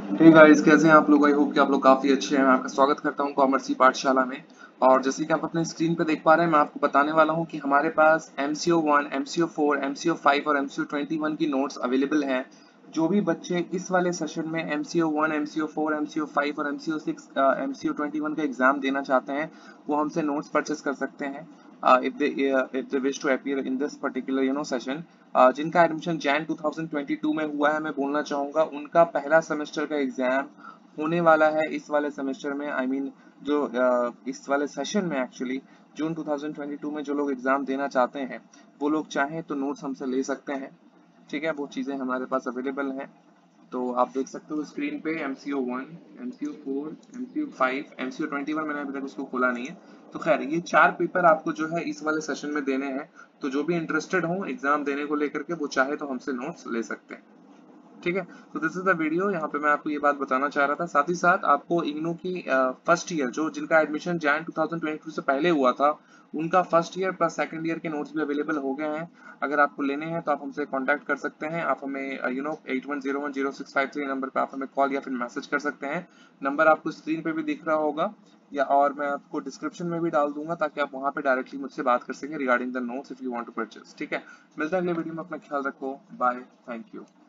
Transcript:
Hey guys, कैसे हैं आप लोग। आई होप कि आप लोग काफी अच्छे हैं। मैं आपका स्वागत करता हूं कॉमर्स की पाठशाला में। और जैसे कि आप अपने स्क्रीन पे देख पा रहे हैं, मैं आपको बताने वाला हूं कि हमारे पास MCO 1, MCO 4, MCO 5 और MCO 21 की नोट्स अवेलेबल हैं। जो भी बच्चे इस वाले सेशन में MCO 1, MCO 4, MCO 5 और MCO 6, MCO 21 का एग्जाम देना चाहते हैं, वो हमसे नोट्स परचेस कर सकते हैं। If they wish to appear in this particular session, जिनका एडमिशन जैन 2022 में हुआ है, मैं बोलना चाहूंगा उनका पहला सेमेस्टर का एग्जाम होने वाला है इस वाले सेमेस्टर में। आई मीन जो इस वाले सेशन में एक्चुअली जून 2022 में जो लोग एग्जाम देना चाहते हैं, वो लोग चाहें तो नोट्स हमसे ले सकते हैं। ठीक है, वो चीजें हमारे पास अवेलेबल हैं। तो आप देख सकते हो स्क्रीन पे MCO 1, MCO 4, MCO 5, MCO 21 मैंने अभी तक उसको खोला नहीं है। तो खैर, ये 4 पेपर आपको जो है इस वाले सेशन में देने हैं। तो जो भी इंटरेस्टेड हो एग्जाम देने को लेकर के, वो चाहे तो हमसे नोट्स ले सकते हैं। ठीक है। तो दिस इज द वीडियो। यहाँ पे मैं आपको ये बात बताना चाह रहा था। साथ ही साथ आपको इग्नू की फर्स्ट ईयर, जो जिनका एडमिशन जैन 2022 से पहले हुआ था, उनका first year plus second year के नोट्स भी अवेलेबल हो गए हैं। अगर आपको लेने हैं तो आप हमसे कांटेक्ट कर सकते हैं। आप हमें 81010653 नंबर पे आप हमें कॉल या फिर मैसेज कर सकते हैं। नंबर आपको स्क्रीन पे भी दिख रहा होगा, या और मैं आपको डिस्क्रिप्शन में भी डाल दूंगा, ताकि आप वहां पे डायरेक्टली मुझसे बात कर सकें regarding the notes if you want to purchase. ठीक है। मिलते हैं अगले वीडियो में। अपना ख्याल रखो। बाय। Thank you.